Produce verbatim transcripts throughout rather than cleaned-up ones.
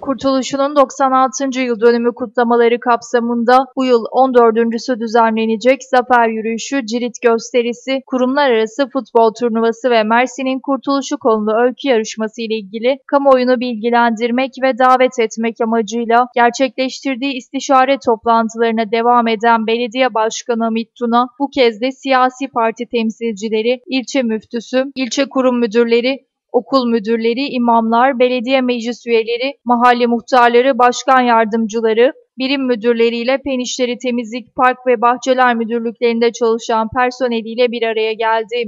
Kurtuluş'un doksan altıncı yıl dönümü kutlamaları kapsamında bu yıl on dördüncüsü düzenlenecek Zafer Yürüyüşü, Cirit Gösterisi, Kurumlar Arası Futbol Turnuvası ve Mersin'in Kurtuluşu konulu öykü yarışması ile ilgili kamuoyunu bilgilendirmek ve davet etmek amacıyla gerçekleştirdiği istişare toplantılarına devam eden Belediye Başkanı Hamit Tuna, bu kez de siyasi parti temsilcileri, ilçe müftüsü, ilçe kurum müdürleri, okul müdürleri, imamlar, belediye meclis üyeleri, mahalle muhtarları, başkan yardımcıları, birim müdürleriyle Penişleri Temizlik, Park ve Bahçeler Müdürlüklerinde çalışan personeliyle bir araya geldi.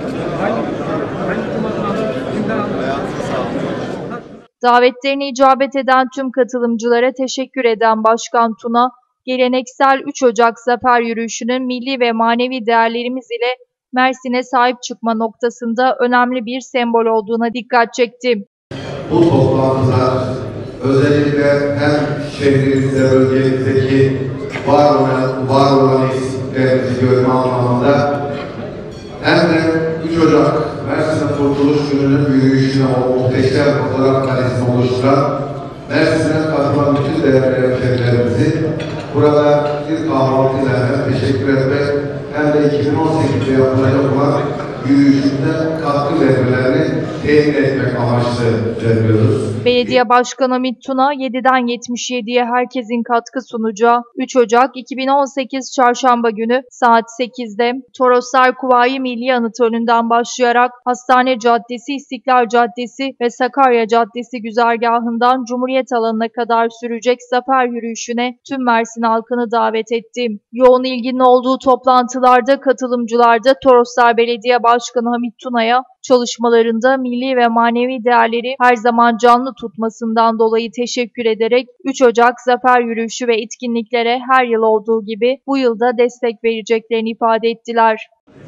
Davetlerine icabet eden tüm katılımcılara teşekkür eden Başkan Tuna, geleneksel üç Ocak Zafer Yürüyüşü'nün milli ve manevi değerlerimiz ile Mersin'e sahip çıkma noktasında önemli bir sembol olduğuna dikkat çekti. Bu toplantılar özellikle hem şehrimizde, bölgemizdeki var olan, var olan eksiklerimizi görme anlamında hem de üç Ocak Mersin Kurtuluş Günü'nün yürüyüşüne o muhteşem fotoğraf karesini oluşturan Mersin'e katılan bütün değerli hemşehrilerimizi burada bir kahvaltıyla hem teşekkür etmek hem de iki bin on sekizde yapılacak olan yürüyüşünde katkı vermelerini temin etmek amaçlı düzenliyoruz. Belediye Başkanı Hamit Tuna, yediden yetmiş yediye herkesin katkı sunacağı üç Ocak iki bin on sekiz Çarşamba günü saat sekizde Toroslar Kuvayi Milli Anıt önünden başlayarak Hastane Caddesi, İstiklal Caddesi ve Sakarya Caddesi güzergahından Cumhuriyet alanına kadar sürecek zafer yürüyüşüne tüm Mersin halkını davet etti. Yoğun ilginin olduğu toplantılarda katılımcılar da Toroslar Belediye Başkanı Hamit Tuna'ya çalışmalarında milli ve manevi değerleri her zaman canlı tutmasından dolayı teşekkür ederek üç Ocak Zafer Yürüyüşü ve etkinliklere her yıl olduğu gibi bu yılda destek vereceklerini ifade ettiler.